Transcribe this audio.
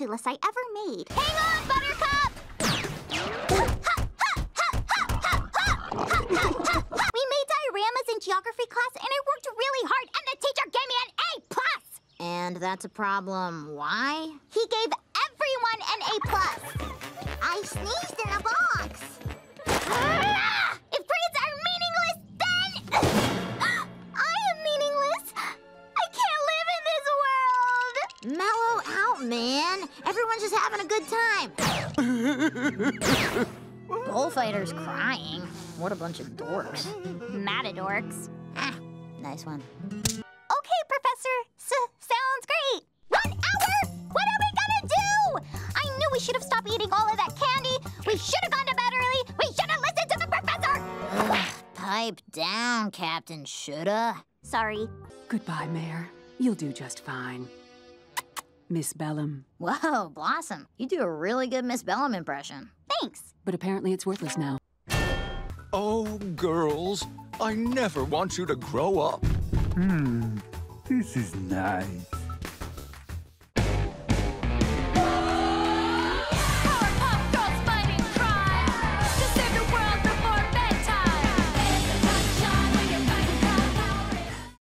ridiculous I ever made. Hang on, Buttercup! We made dioramas in geography class, and I worked really hard, and the teacher gave me an A+. And that's a problem. Why? He gave everyone an A+. I sneezed in a box. If grades are meaningless, then I am meaningless. I can't live in this world. Mellow out, man. Everyone's just having a good time. Bullfighter's crying. What a bunch of dorks. Matadorks. Ah, nice one. Okay, Professor. Sounds great. 1 hour? What are we gonna do? I knew we should have stopped eating all of that candy. We should have gone to bed early. We should have listened to the professor. Ugh, pipe down, Captain Shoulda. Sorry. Goodbye, Mayor. You'll do just fine. Miss Bellum. Whoa, Blossom. You do a really good Miss Bellum impression. Thanks. But apparently it's worthless now. Oh, girls, I never want you to grow up. This is nice.